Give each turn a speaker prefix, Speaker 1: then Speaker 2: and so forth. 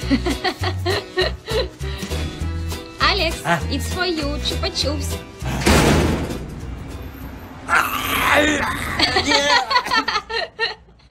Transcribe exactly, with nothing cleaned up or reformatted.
Speaker 1: Alex,
Speaker 2: Ah.
Speaker 1: it's for you, chupa chups.
Speaker 2: Yeah.